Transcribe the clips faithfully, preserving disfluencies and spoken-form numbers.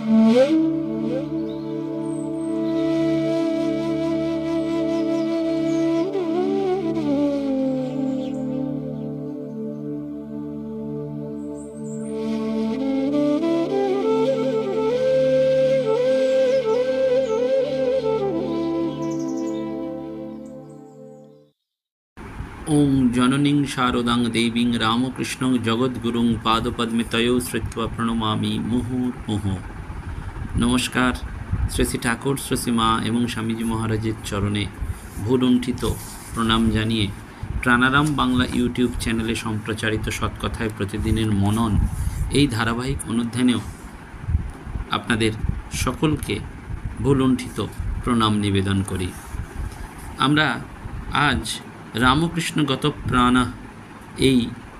ওং জননীং শারদাং দেবীং রামকৃষ্ণং জগদ্গুরুং পাদপদ্মে তয়ো শ্রিত্বা প্রণমামি মুহুর্মুহুঃ। নমস্কার। শ্রী শ্রী ঠাকুর, শ্রী শ্রী মা এবং স্বামীজি মহারাজের চরণে ভুলুণ্ঠিত প্রণাম জানিয়ে প্রাণারাম বাংলা ইউটিউব চ্যানেলে সম্প্রচারিত সৎকথায় প্রতিদিনের মনন এই ধারাবাহিক অনুধ্যানেও আপনাদের সকলকে ভুলুণ্ঠিত প্রণাম নিবেদন করি। আমরা আজ রামকৃষ্ণগত প্রাণা এই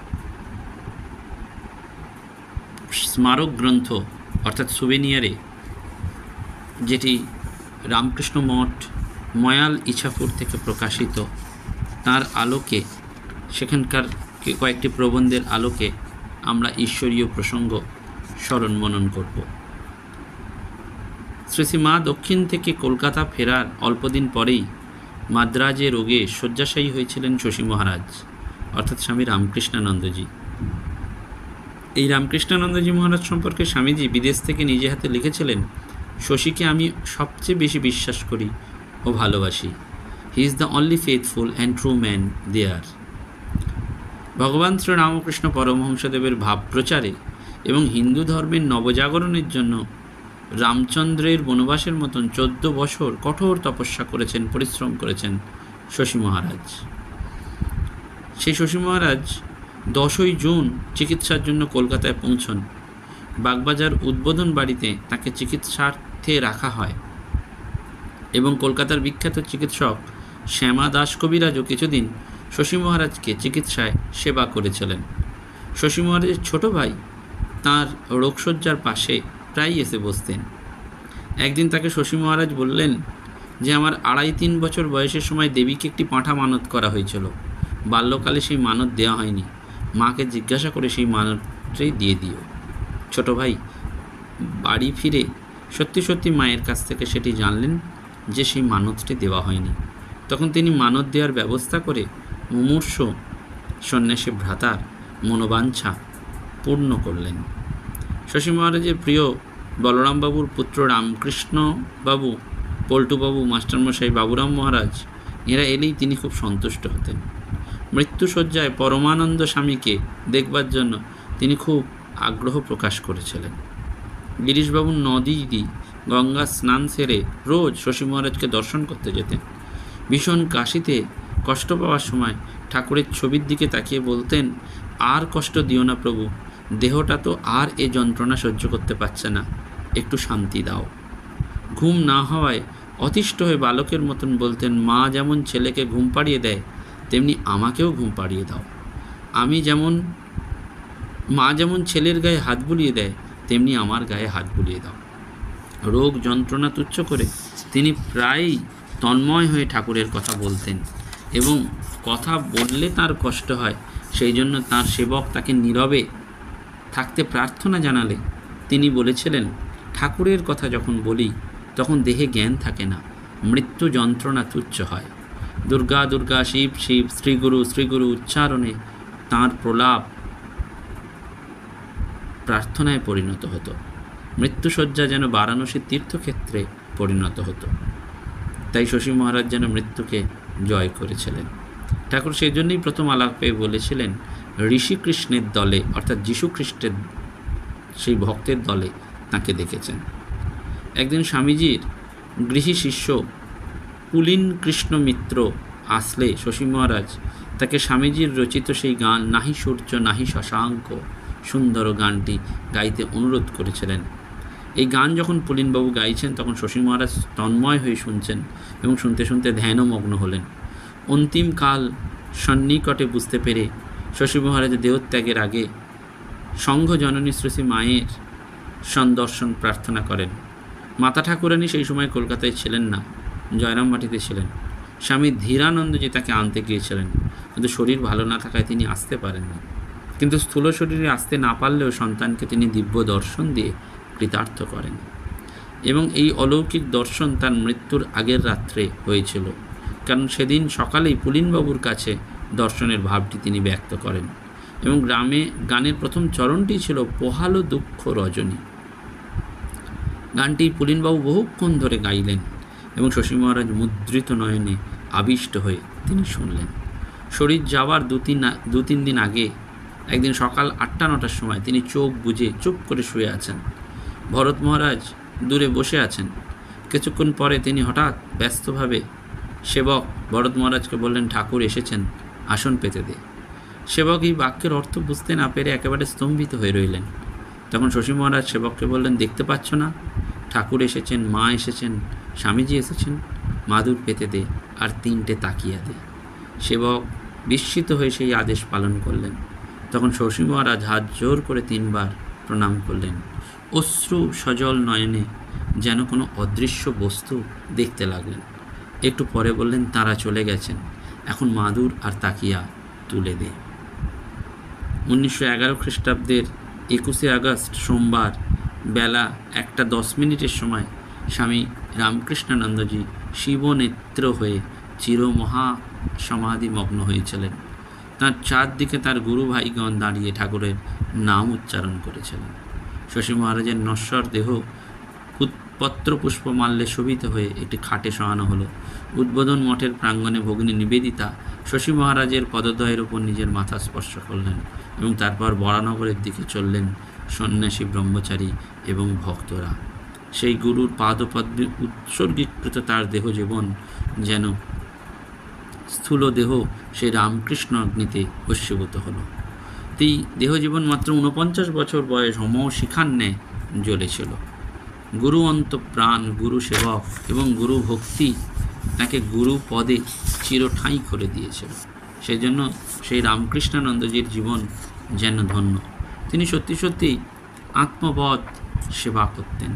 স্মারক গ্রন্থ অর্থাৎ সুভেনিয়ারে, যেটি রামকৃষ্ণ মঠ ময়াল ইছাপুর থেকে প্রকাশিত, তার আলোকে, সেখানকার কয়েকটি প্রবন্ধের আলোকে আমরা ঈশ্বরীয় প্রসঙ্গ স্মরণ মনন করব। শ্রী শ্রী মা দক্ষিণ থেকে কলকাতা ফেরার অল্পদিন পরেই মাদ্রাজে রোগে শয্যাশায়ী হয়েছিলেন শশী মহারাজ অর্থাৎ স্বামী রামকৃষ্ণানন্দজি। এই রামকৃষ্ণানন্দজি মহারাজ সম্পর্কে স্বামীজি বিদেশ থেকে নিজে হাতে লিখেছিলেন, শশীকে আমি সবচেয়ে বেশি বিশ্বাস করি ও ভালোবাসি। He is the only faithful and true man there. ভগবান শ্রী রামকৃষ্ণ পরমহংসদেবের ভাব প্রচারে এবং হিন্দু ধর্মের নবজাগরণের জন্য রামচন্দ্রের বনবাসের মতন চোদ্দ বছর কঠোর তপস্যা করেছেন, পরিশ্রম করেছেন শশী মহারাজ। সেই শশী মহারাজ দশই জুন চিকিৎসার জন্য কলকাতায় পৌঁছন। বাগবাজার উদ্বোধন বাড়িতে তাকে চিকিৎসার্থে রাখা হয় এবং কলকাতার বিখ্যাত চিকিৎসক শ্যামা দাস কবিরাজও কিছুদিন শশী মহারাজকে চিকিৎসায় সেবা করেছিলেন। শশী মহারাজের ছোট ভাই তাঁর রোগশয্যার পাশে প্রায়ই এসে বসতেন। একদিন তাকে শশী মহারাজ বললেন যে, আমার আড়াই তিন বছর বয়সের সময় দেবীকে একটি পাঁঠা মানত করা হয়েছিল। বাল্যকালে সেই মানত দেওয়া হয়নি। মাকে জিজ্ঞাসা করে সেই মানতটাই দিয়ে দিও। ছোট ভাই বাড়ি ফিরে সত্যি সত্যি মায়ের কাছ থেকে সেটি জানলেন যে সেই মানতটি দেওয়া হয়নি। তখন তিনি মানত দেওয়ার ব্যবস্থা করে মুমূর্ষ সন্ন্যাসী ভ্রাতার মনোবাঞ্ছা পূর্ণ করলেন। শশী মহারাজের প্রিয় বলরামবাবুর পুত্র রামকৃষ্ণবাবু, পল্টুবাবু, মাস্টারমশাই বাবুরাম মহারাজ এরা এলেই তিনি খুব সন্তুষ্ট হতেন। মৃত্যুশয্যায় পরমানন্দ স্বামীকে দেখবার জন্য তিনি খুব আগ্রহ প্রকাশ করেছিলেন। গিরিশবাবুর নদী গঙ্গা স্নান সেরে রোজ শশী মহারাজকে দর্শন করতে যেতেন। ভীষণ কাশিতে কষ্ট পাওয়ার সময় ঠাকুরের ছবির দিকে তাকিয়ে বলতেন, আর কষ্ট দিও না প্রভু, দেহটা তো আর এ যন্ত্রণা সহ্য করতে পারছে না, একটু শান্তি দাও। ঘুম না হওয়ায় অতিষ্ঠ হয়ে বালকের মতন বলতেন, মা যেমন ছেলেকে ঘুম পাড়িয়ে দেয় তেমনি আমাকেও ঘুম পাড়িয়ে দাও। আমি যেমন মা যেমন ছেলের গায়ে হাত বুলিয়ে দেয় তেমনি আমার গায়ে হাত বুলিয়ে দাও। রোগ যন্ত্রণা তুচ্ছ করে তিনি প্রায়ই তন্ময় হয়ে ঠাকুরের কথা বলতেন এবং কথা বললে তার কষ্ট হয়, সেই জন্য তাঁর সেবক তাকে নীরবে থাকতে প্রার্থনা জানালে তিনি বলেছিলেন, ঠাকুরের কথা যখন বলি তখন দেহে জ্ঞান থাকে না, মৃত্যু যন্ত্রণা তুচ্ছ হয়। দুর্গা দুর্গা, শিব শিব, শ্রীগুরু শ্রীগুরু উচ্চারণে তাঁর প্রলাপ প্রার্থনায় পরিণত হতো। মৃত্যুশয্যা যেন বারাণসীর তীর্থক্ষেত্রে পরিণত হতো। তাই শশী মহারাজ যেন মৃত্যুকে জয় করেছিলেন। ঠাকুর সেই জন্যই প্রথম আলাপে বলেছিলেন, ঋষিকৃষ্ণের দলে অর্থাৎ যীশু খ্রিস্টের সেই ভক্তের দলে তাকে দেখেছেন। একদিন স্বামীজির গৃহী শিষ্য পুলিন কৃষ্ণ মিত্র আসলে শশী মহারাজ তাকে স্বামীজির রচিত সেই গান নাহি সূর্য নাহি শশাঙ্ক সুন্দর গানটি গাইতে অনুরোধ করেছিলেন। এই গান যখন পুলিনবাবু গাইছেন তখন শশী মহারাজ তন্ময় হয়ে শুনছেন এবং শুনতে শুনতে ধ্যানও মগ্ন হলেন। অন্তিমকাল সন্নিকটে বুঝতে পেরে শশী মহারাজ দেহত্যাগের আগে সংঘ জননী শ্রী শ্রী মায়ের সন্দর্শন প্রার্থনা করেন। মাতা ঠাকুরানী সেই সময় কলকাতায় ছিলেন না, জয়রামবাটিতে ছিলেন। স্বামী ধীরানন্দজি তাকে আনতে গিয়েছিলেন, কিন্তু শরীর ভালো না থাকায় তিনি আসতে পারেননি। কিন্তু স্থূল শরীরে আসতে না পারলেও সন্তানকে তিনি দিব্য দর্শন দিয়ে কৃতার্থ করেন। এবং এই অলৌকিক দর্শন তার মৃত্যুর আগের রাত্রে হয়েছিল, কারণ সেদিন সকালেই পুলিনবাবুর কাছে দর্শনের ভাবটি তিনি ব্যক্ত করেন। এবং গ্রামে গানের প্রথম চরণটি ছিল পোহালো দুঃখ রজনী। গানটি পুলিনবাবু বহুক্ষণ ধরে গাইলেন এবং শশী মহারাজ মুদ্রিত নয়নে আবিষ্ট হয়ে তিনি শুনলেন। শরীর যাওয়ার দু তিন দু তিন দিন আগে একদিন সকাল আটটা নটার সময় তিনি চোখ বুজে চুপ করে শুয়ে আছেন। ভরত মহারাজ দূরে বসে আছেন। কিছুক্ষণ পরে তিনি হঠাৎ ব্যস্তভাবে সেবক ভরত মহারাজকে বললেন, ঠাকুর এসেছেন, আসন পেতে দে। সেবক এই বাক্যের অর্থ বুঝতে না পেরে একেবারে স্তম্ভিত হয়ে রইলেন। তখন শশী মহারাজ সেবককে বললেন, দেখতে পাচ্ছ না, ঠাকুর এসেছেন, মা এসেছেন, স্বামীজি এসেছেন, মাদুর পেতে দে আর তিনটে তাকিয়া দে। সেবক বিস্মিত হয়ে সেই আদেশ পালন করলেন। তখন শশী মহারাজ হাত জোর করে তিনবার প্রণাম করলেন। অশ্রু সজল নয়নে যেন কোনো অদৃশ্য বস্তু দেখতে লাগলেন। একটু পরে বললেন, তাঁরা চলে গেছেন, এখন মাদুর আর তাকিয়া তুলে দে। উনিশশো এগারো খ্রিস্টাব্দের একুশে আগস্ট সোমবার বেলা একটা দশ মিনিটের সময় স্বামী রামকৃষ্ণানন্দজি শিবনেত্র হয়ে চিরমহা সমাধিমগ্ন হয়েছিলেন। তাঁর চারদিকে তার গুরু ভাইগণ দাঁড়িয়ে ঠাকুরের নাম উচ্চারণ করেছিলেন। শশী মহারাজের নশ্বর দেহ পত্রপুষ্প মাল্যে শোভিত হয়ে একটি খাটে শোয়ানো হলো। উদ্বোধন মঠের প্রাঙ্গণে ভগিনী নিবেদিতা শশী মহারাজের পদদ্বয়ের উপর নিজের মাথা স্পর্শ করলেন এবং তারপর বরানগরের দিকে চললেন সন্ন্যাসী, ব্রহ্মচারী এবং ভক্তরা। সেই গুরুর পাদপদ্মে উৎসর্গীকৃত তার দেহ জীবন যেন স্থূল দেহ সেই রামকৃষ্ণ অগ্নিতে ভস্মীভূত হল। এই দেহজীবন মাত্র ঊনপঞ্চাশ বছর বয়স হোম শিখার ন্যায় জ্বলেছিল। গুরু অন্তঃপ্রাণ, গুরু সেবক এবং গুরু ভক্তি তাকে গুরু পদে চিরঠাঁই করে দিয়েছিল। সেই জন্য সেই রামকৃষ্ণানন্দজির জীবন যেন ধন্য। তিনি সত্যি সত্যি আত্মবৎ সেবা করতেন।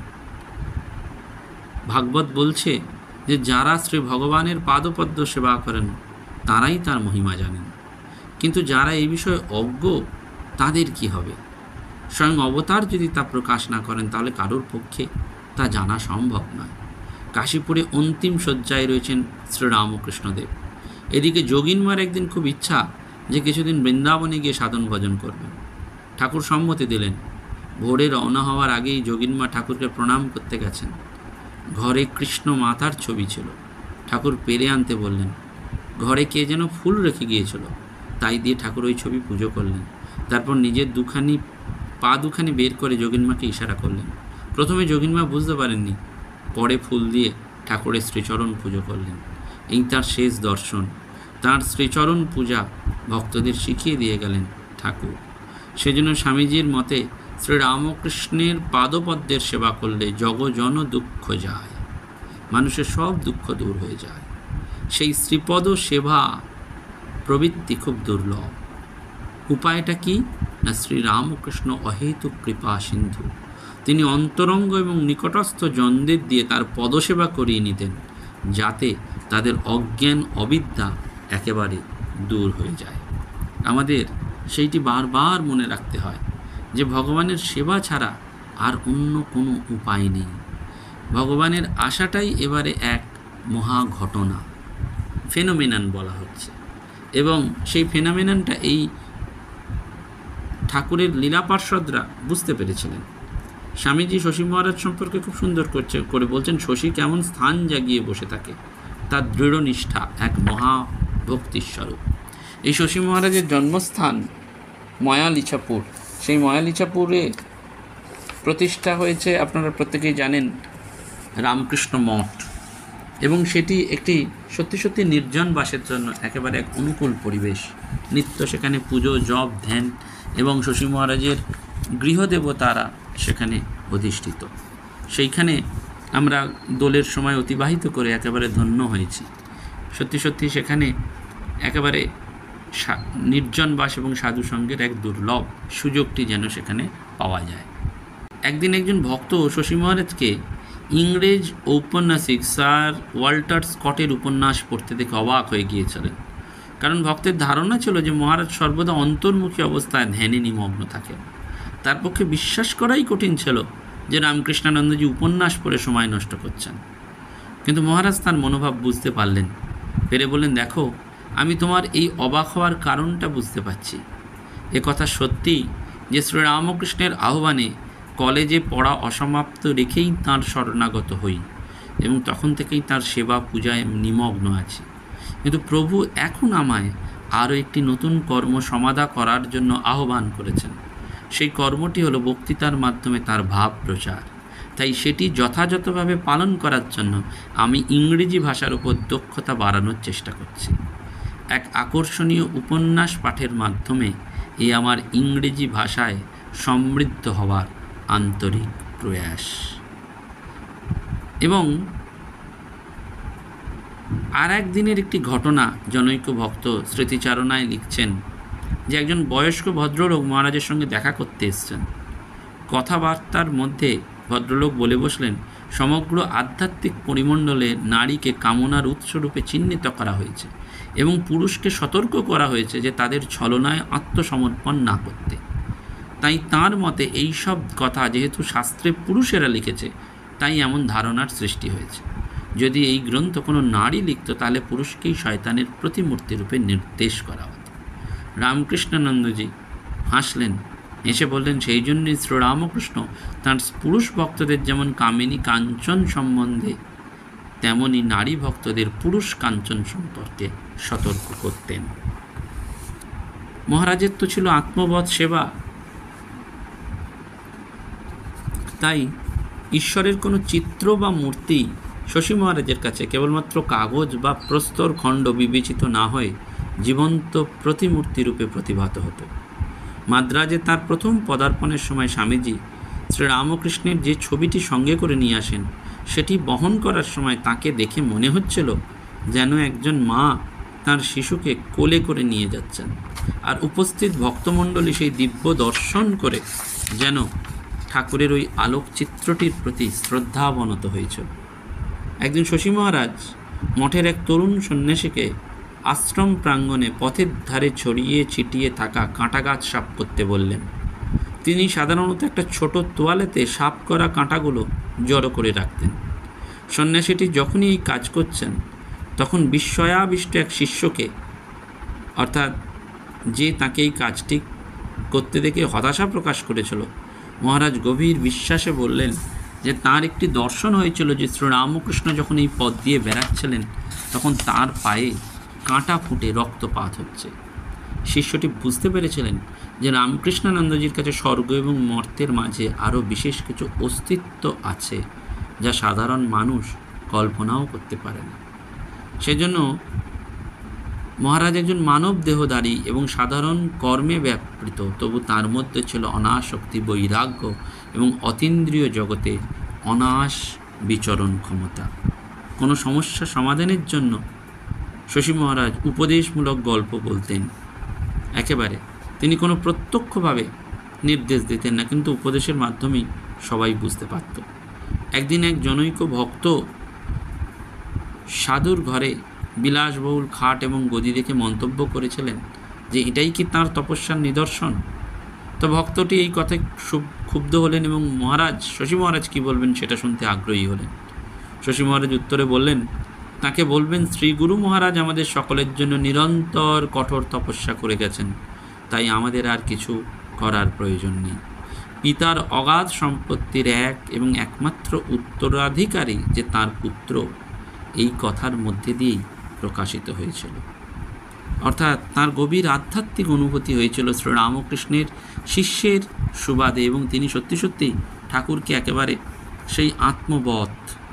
ভাগবত বলছে যে যারা শ্রী ভগবানের পাদপদ্ম সেবা করেন তারাই তার মহিমা জানেন, কিন্তু যারা এই বিষয়ে অজ্ঞ তাদের কি হবে? স্বয়ং অবতার যদি তা প্রকাশ না করেন তাহলে কারোর পক্ষে তা জানা সম্ভব নয়। কাশীপুরে অন্তিম শয্যায় রয়েছেন শ্রীরামকৃষ্ণদেব। এদিকে যোগিনমার একদিন খুব ইচ্ছা যে কিছুদিন বৃন্দাবনে গিয়ে সাধন ভজন করবেন। ঠাকুর সম্মতি দিলেন। ভোরে রওনা হওয়ার আগেই যোগিনমা ঠাকুরকে প্রণাম করতে গেছেন। ঘরে কৃষ্ণ মাতার ছবি ছিল। ঠাকুর পেরে আনতে বললেন। ঘরে কে যেন ফুল রেখে গিয়েছিল, তাই দিয়ে ঠাকুর ওই ছবি পুজো করলেন। তারপর নিজের দুখানি পা দুখানি বের করে যোগিনমাকে ইশারা করলেন। প্রথমে যোগিনমা বুঝতে পারেননি, পরে ফুল দিয়ে ঠাকুরের শ্রীচরণ পুজো করলেন। এই তার শেষ দর্শন। তাঁর শ্রীচরণ পূজা ভক্তদের শিখিয়ে দিয়ে গেলেন ঠাকুর। সেজন্য স্বামীজির মতে শ্রীরামকৃষ্ণের পাদপদ্মের সেবা করলে জগজন দুঃখ যায়, মানুষের সব দুঃখ দূর হয়ে যায়। সেই শ্রীপদ সেবা প্রবৃত্তি খুব দুর্লভ। উপায়টা কি না, শ্রীরামকৃষ্ণ অহেতুক কৃপা সিন্ধু। তিনি অন্তরঙ্গ এবং নিকটস্থ জনদের দিয়ে তার পদসেবা করিয়ে নিতেন, যাতে তাদের অজ্ঞান অবিদ্যা একেবারে দূর হয়ে যায়। আমাদের সেইটি বারবার মনে রাখতে হয় যে ভগবানের সেবা ছাড়া আর অন্য কোনো উপায় নেই। ভগবানের আশাটাই এবারে এক মহা ঘটনা, ফেনোমেনন বলা হচ্ছে। এবং সেই ফেনোমেননটা এই ঠাকুরের লীলা পার্ষদরা বুঝতে পেরেছিলেন। স্বামীজি শশী মহারাজ সম্পর্কে খুব সুন্দর করছে করে বলছেন, শশী কেমন স্থান জাগিয়ে বসে থাকে, তার দৃঢ় নিষ্ঠা এক মহা ভক্তিস্বরূপ। এই শশী মহারাজের জন্মস্থান ময়ালিছাপুর। সেই ময়ালিছাপুরে প্রতিষ্ঠা হয়েছে, আপনারা প্রত্যেকেই জানেন, রামকৃষ্ণ মঠ। এবং সেটি একটি সত্যি সত্যি নির্জন বাসের জন্য একেবারে এক অনুকূল পরিবেশ। নিত্য সেখানে পুজো, জপ, ধ্যান এবং শশী মহারাজের গৃহদেবতারা সেখানে অধিষ্ঠিত। সেইখানে আমরা দোলের সময় অতিবাহিত করে একেবারে ধন্য হয়েছি। সত্যি সত্যি সেখানে একেবারে নির্জন বাস এবং সাধু সঙ্গের এক দুর্লভ সুযোগটি যেন সেখানে পাওয়া যায়। একদিন একজন ভক্ত শশী মহারাজকে ইংরেজ ঔপন্যাসিক স্যার ওয়াল্টার স্কটের উপন্যাস পড়তে দেখে অবাক হয়ে গিয়েছিলেন। কারণ ভক্তের ধারণা ছিল যে মহারাজ সর্বদা অন্তর্মুখী অবস্থায় ধ্যানে নিমগ্ন থাকেন। তার পক্ষে বিশ্বাস করাই কঠিন ছিল যে রামকৃষ্ণানন্দজি উপন্যাস পড়ে সময় নষ্ট করছেন। কিন্তু মহারাজ তার মনোভাব বুঝতে পারলেন, পেরে বললেন, দেখো, আমি তোমার এই অবাক হওয়ার কারণটা বুঝতে পারছি। এ কথা সত্যি যে শ্রীরামকৃষ্ণের আহ্বানে কলেজে পড়া অসমাপ্ত রেখেই তাঁর শরণাগত হই এবং তখন থেকেই তাঁর সেবা পূজায় নিমগ্ন আছি। কিন্তু প্রভু এখন আমায় আরও একটি নতুন কর্ম সমাধা করার জন্য আহ্বান করেছেন। সেই কর্মটি হলো বক্তৃতার মাধ্যমে তার ভাব প্রচার। তাই সেটি যথাযথভাবে পালন করার জন্য আমি ইংরেজি ভাষার উপর দক্ষতা বাড়ানোর চেষ্টা করছি। এক আকর্ষণীয় উপন্যাস পাঠের মাধ্যমে এই আমার ইংরেজি ভাষায় সমৃদ্ধ হওয়ার আন্তরিক প্রয়াস। এবং আর একদিনের একটি ঘটনা জনৈক ভক্ত স্মৃতিচারণায় লিখছেন যে একজন বয়স্ক ভদ্রলোক মহারাজের সঙ্গে দেখা করতে এসছেন। কথাবার্তার মধ্যে ভদ্রলোক বলে বসলেন, সমগ্র আধ্যাত্মিক পরিমণ্ডলে নারীকে কামনার উৎসরূপে চিহ্নিত করা হয়েছে এবং পুরুষকে সতর্ক করা হয়েছে যে তাদের ছলনায় আত্মসমর্পণ না করতে। তাই তাঁর মতে এই সব কথা যেহেতু শাস্ত্রে পুরুষেরা লিখেছে, তাই এমন ধারণার সৃষ্টি হয়েছে। যদি এই গ্রন্থ কোনো নারী লিখত তাহলে পুরুষকেই শয়তানের প্রতিমূর্তি রূপে নির্দেশ করা হতো। রামকৃষ্ণানন্দজি হাসলেন, এসে বললেন, সেই জন্যই শ্রীরামকৃষ্ণ তাঁর পুরুষ ভক্তদের যেমন কামিনী কাঞ্চন সম্বন্ধে তেমনি নারী ভক্তদের পুরুষ কাঞ্চন সম্পর্কে সতর্ক করতেন। মহারাজের তো ছিল আত্মবৎ সেবা, তাই ঈশ্বরের কোনো চিত্র বা মূর্তি শশী মহারাজের কাছে কেবলমাত্র কাগজ বা প্রস্তর খণ্ড বিবেচিত না হয়ে জীবন্ত প্রতিমূর্তি রূপে প্রতিভাত হতো। মাদ্রাজে তার প্রথম পদার্পণের সময় স্বামীজি শ্রীরামকৃষ্ণের যে ছবিটি সঙ্গে করে নিয়ে আসেন, সেটি বহন করার সময় তাকে দেখে মনে হচ্ছিল যেন একজন মা তার শিশুকে কোলে করে নিয়ে যাচ্ছেন, আর উপস্থিত ভক্তমণ্ডলী সেই দিব্য দর্শন করে যেন ঠাকুরের ওই আলোকচিত্রটির প্রতি শ্রদ্ধাবনত হয়েছিল। একদিন শশী মহারাজ মঠের এক তরুণ সন্ন্যাসীকে আশ্রম প্রাঙ্গণে পথের ধারে ছড়িয়ে ছিটিয়ে থাকা কাঁটা গাছ সাফ করতে বললেন। তিনি সাধারণত একটা ছোট তোয়ালেতে সাফ করা কাঁটাগুলো জড়ো করে রাখতেন। সন্ন্যাসীটি যখনই এই কাজ করছেন, তখন বিস্ময়াবিষ্ট এক শিষ্যকে, অর্থাৎ যে তাকে এই কাজটি করতে দেখে হতাশা প্রকাশ করেছিল, মহারাজ গভীর বিশ্বাসে বললেন যে তার একটি দর্শন হয়েছিল যে শ্রীরামকৃষ্ণ যখন এই পথ দিয়ে বেড়াচ্ছিলেন, তখন তার পায়ে কাঁটা ফুটে রক্তপাত হচ্ছে। শিষ্যটি বুঝতে পেরেছিলেন যে রামকৃষ্ণানন্দজির কাছে স্বর্গ এবং মর্তের মাঝে আরও বিশেষ কিছু অস্তিত্ব আছে যা সাধারণ মানুষ কল্পনাও করতে পারে না। সেজন্য মহারাজ একজন মানব দেহধারী এবং সাধারণ কর্মে ব্যাপৃত, তবু তার মধ্যে ছিল অনাসক্তি, বৈরাগ্য এবং অতীন্দ্রিয় জগতে অনায়াস বিচরণ ক্ষমতা। কোনো সমস্যা সমাধানের জন্য শশী মহারাজ উপদেশমূলক গল্প বলতেন। একেবারে তিনি কোনো প্রত্যক্ষভাবে নির্দেশ দিতেন না, কিন্তু উপদেশের মাধ্যমেই সবাই বুঝতে পারত। একদিন এক জনৈক ভক্ত সাধুর ঘরে বিলাসবহুল খাট এবং গদি দেখে মন্তব্য করেছিলেন যে এটাই কি তাঁর তপস্যার নিদর্শন। তো ভক্তটি এই কথায় ক্ষুব্ধ হলেন এবং মহারাজ শশী মহারাজ কী বলবেন সেটা শুনতে আগ্রহী হলেন। শশী মহারাজ উত্তরে বললেন, তাকে বলবেন, শ্রী গুরু মহারাজ আমাদের সকলের জন্য নিরন্তর কঠোর তপস্যা করে গেছেন, তাই আমাদের আর কিছু করার প্রয়োজন নেই। পিতার অগাধ সম্পত্তির এক এবং একমাত্র উত্তরাধিকারী যে তার পুত্র, এই কথার মধ্যে দিয়েই প্রকাশিত হয়েছিল। অর্থাৎ তার গভীর আধ্যাত্মিক অনুভূতি হয়েছিল শ্রীরামকৃষ্ণের শিষ্যের সুবাদে, এবং তিনি সত্যি সত্যি ঠাকুরকে একেবারে সেই আত্মবৎ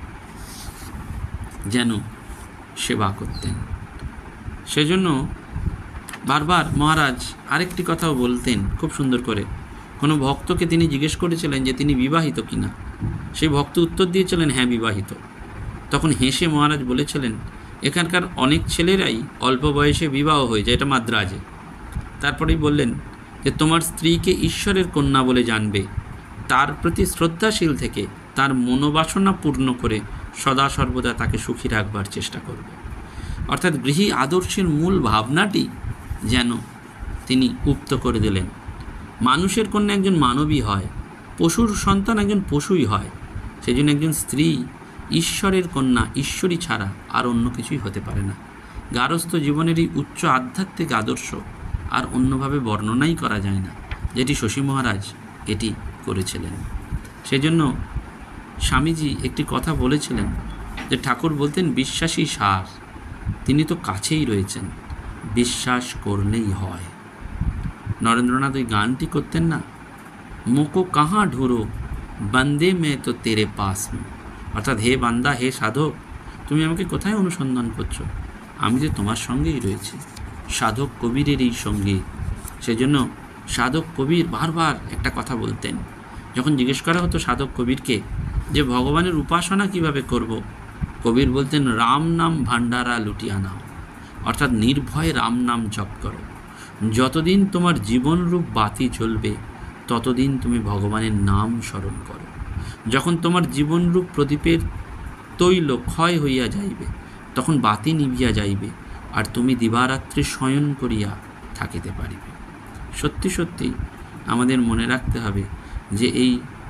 যেন সেবা করতেন। সেজন্য বারবার মহারাজ আরেকটি কথাও বলতেন খুব সুন্দর করে। কোনো ভক্তকে তিনি জিজ্ঞেস করেছিলেন যে তিনি বিবাহিত কিনা। সেই ভক্ত উত্তর দিয়েছিলেন, হ্যাঁ বিবাহিত। তখন হেসে মহারাজ বলেছিলেন, এখানকার অনেক ছেলেরাই অল্প বয়সে বিবাহ হয়ে যায়, এটা মাদ্রাজে। তারপরেই বললেন যে তোমার স্ত্রীকে ঈশ্বরের কন্যা বলে জানবে, তার প্রতি শ্রদ্ধাশীল থেকে তার মনোবাসনা পূর্ণ করে সদা সর্বদা তাকে সুখী রাখবার চেষ্টা করবে। অর্থাৎ গৃহী আদর্শের মূল ভাবনাটি যেন তিনি উক্ত করে দিলেন। মানুষের কন্যা একজন মানবী হয়, পশুর সন্তান একজন পশুই হয়, সেই জন্য একজন স্ত্রী ঈশ্বরের কন্যা, ঈশ্বরী ছাড়া আর অন্য কিছুই হতে পারে না। গারস্থ জীবনের এই উচ্চ আধ্যাত্মিক আদর্শ আর অন্যভাবে বর্ণনাই করা যায় না, যেটি শশী মহারাজ এটি করেছিলেন। সেজন্য স্বামীজি একটি কথা বলেছিলেন যে ঠাকুর বলতেন বিশ্বাসী সার, তিনি তো কাছেই রয়েছেন, বিশ্বাস করলেই হয়। নরেন্দ্রনাথ ওই গানটি করতেন না, মোকো কাহা ঢুরো বান্দে মে তো তেরে পাস, অর্থাৎ হে বান্দা, হে সাধক, তুমি আমাকে কোথায় অনুসন্ধান করছো, আমি যে তোমার সঙ্গেই রয়েছি। সাধক কবিরের এই সঙ্গে। সেজন্য সাধক কবির বারবার একটা কথা বলতেন, যখন জিজ্ঞেস করা হতো সাধক কবিরকে যে ভগবানের উপাসনা কিভাবে করব, কবির বলতেন রাম নাম ভান্ডারা লুটিয়া নাও, অর্থাৎ নির্ভয়ে রাম নাম জপ করো। যতদিন তোমার জীবনরূপ বাতি জ্বলবে ততদিন তুমি ভগবানের নাম স্মরণ করো। যখন তোমার জীবনরূপ প্রদীপের তৈল ক্ষয় হইয়া যাইবে তখন বাতি নিভিয়া যাইবে, আর তুমি দিবারাত্রি শয়ন করিয়া থাকিতে পারিবে। সত্যি সত্যি আমাদের মনে রাখতে হবে যে এই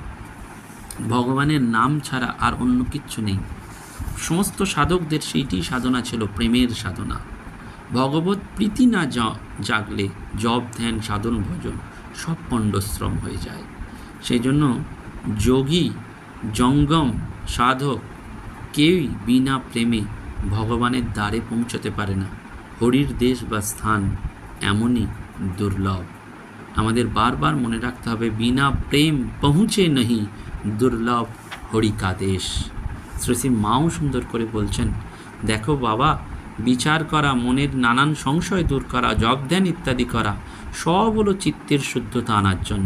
ভগবানের নাম ছাড়া আর অন্য কিচ্ছু নেই। সমস্ত সাধকদের সেইটি সাধনা ছিল, প্রেমের সাধনা। ভগবত প্রীতি না জাগলে জপ ধ্যান সাধন ভজন সব পণ্ডশ্রম হয়ে যায়। সেই জন্য যোগী জঙ্গম সাধক কেউই বিনা প্রেমে ভগবানের দ্বারে পৌঁছতে পারে না। হরির দেশ বা স্থান এমনই দুর্লভ। আমাদের বারবার মনে রাখতে হবে, বিনা প্রেম পৌঁছে নহি দুর্লভ হরি কা দেশ। শ্রী শ্রী মাও সুন্দর করে বলছেন, দেখো বাবা, বিচার করা, মনের নানান সংশয় দূর করা, জপ ধ্যান ইত্যাদি করা সব হলো চিত্তের শুদ্ধতা আনার জন্য।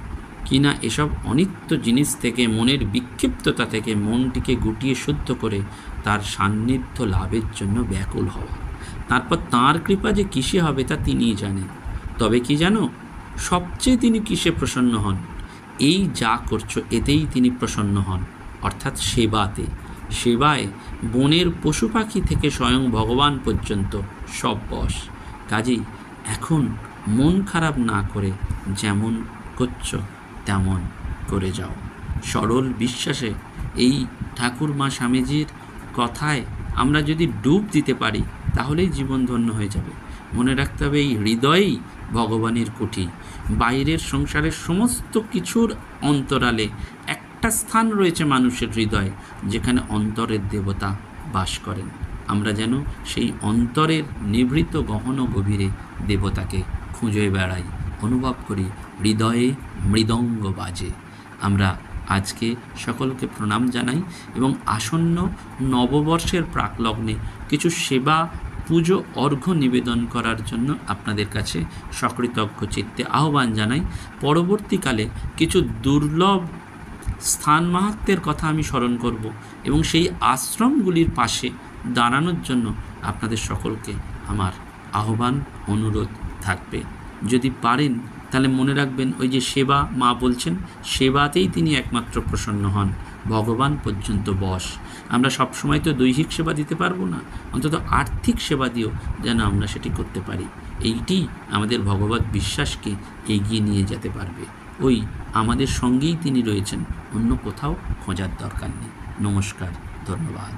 কিনা এসব অনিত্য জিনিস থেকে, মনের বিক্ষিপ্ততা থেকে মনটিকে গুটিয়ে শুদ্ধ করে তার সান্নিধ্য লাভের জন্য ব্যাকুল হওয়া। তারপর তাঁর কৃপা যে কিসে হবে তা তিনিই জানেন। তবে কি জানো, সবচেয়ে তিনি কিসে প্রসন্ন হন? এই যা করছো এতেই তিনি প্রসন্ন হন, অর্থাৎ সেবাতে। সেবায় বনের পশু পাখি থেকে স্বয়ং ভগবান পর্যন্ত সব বশ। কাজেই এখন মন খারাপ না করে যেমন করছো তেমন করে যাও। সরল বিশ্বাসে এই ঠাকুর মা স্বামীজির কথায় আমরা যদি ডুব দিতে পারি তাহলেই জীবন ধন্য হয়ে যাবে। মনে রাখতে হবে, এই হৃদয়েই ভগবানের কুঠি। বাইরের সংসারের সমস্ত কিছুর অন্তরালে একটা স্থান রয়েছে মানুষের হৃদয়ে, যেখানে অন্তরের দেবতা বাস করেন। আমরা যেন সেই অন্তরের নিভৃত গহন গভীরে দেবতাকে খুঁজে বেড়াই, অনুভব করি হৃদয়ে মৃদঙ্গ বাজে। আমরা আজকে সকলকে প্রণাম জানাই এবং আসন্ন নববর্ষের প্রাকলগ্নে কিছু সেবা পুজো অর্ঘ্য নিবেদন করার জন্য আপনাদের কাছে সকৃতজ্ঞ চিত্তে আহ্বান জানাই। পরবর্তীকালে কিছু দুর্লভ স্থান মাহাত্ম্যের কথা আমি স্মরণ করব এবং সেই আশ্রমগুলির পাশে দাঁড়ানোর জন্য আপনাদের সকলকে আমার আহ্বান অনুরোধ থাকবে। যদি পারেন তাহলে মনে রাখবেন, ওই যে সেবা মা বলছেন, সেবাতেই তিনি একমাত্র প্রসন্ন হন, ভগবান পর্যন্ত বশ। আমরা সবসময় তো দৈহিক সেবা দিতে পারবো না, অন্তত আর্থিক সেবা দিয়েও যেন আমরা সেটি করতে পারি। এইটি আমাদের ভগবত বিশ্বাসকে এগিয়ে নিয়ে যেতে পারবে। ওই আমাদের সঙ্গেই তিনি রয়েছেন, অন্য কোথাও খোঁজার দরকার নেই। নমস্কার, ধন্যবাদ।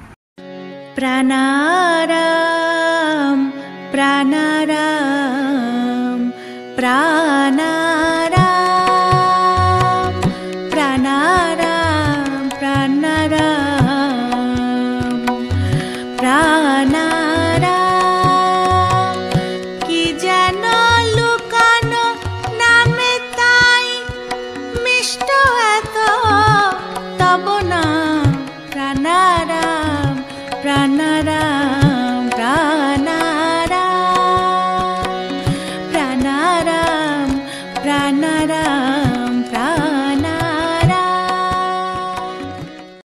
প্রাণারাম প্রাণারাম প্রাণারাম প্রাণারাম প্রাণারাম প্রাণারাম কি যেন লুকানো নামে তাই মিষ্ট এত তব নাম প্রাণারাম প্রাণারাম